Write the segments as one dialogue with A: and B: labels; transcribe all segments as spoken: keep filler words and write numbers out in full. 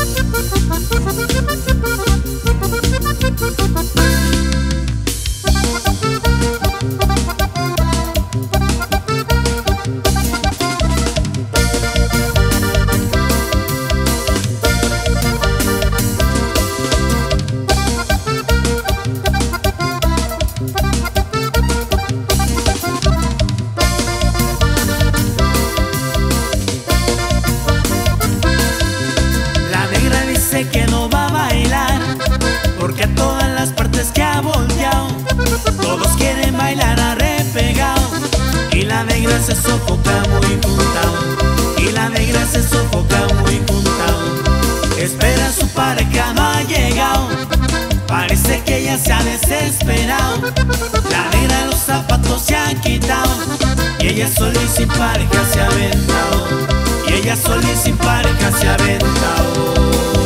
A: Que no va a bailar, porque a todas las partes que ha volteado, todos quieren bailar arrepegado, y la negra se sofoca muy juntado, y la negra se sofoca muy juntado. Espera su pareja, no ha llegado, parece que ella se ha desesperado. La negra los zapatos se ha quitado, y ella sola y sin pareja se ha aventado, y ella sola y sin pareja se ha aventado.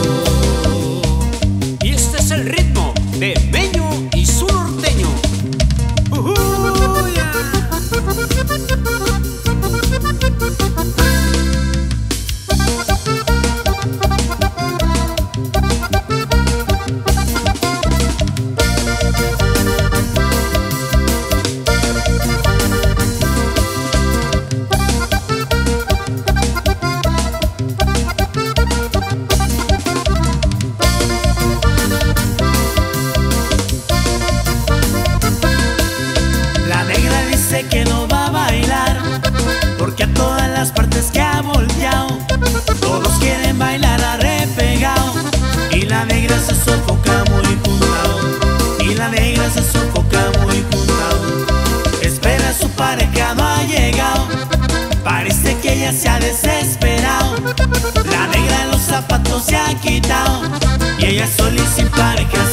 B: El ritmo de Meño y su norteño. Uh-huh, yeah.
A: Que no va a bailar, porque a todas las partes que ha volteado, todos quieren bailar arrepegado, y la negra se sofoca muy juntado, y la negra se sofoca muy juntado. Espera su pareja, no ha llegado, parece que ella se ha desesperado. La negra en los zapatos se ha quitado, y ella sola y sin pareja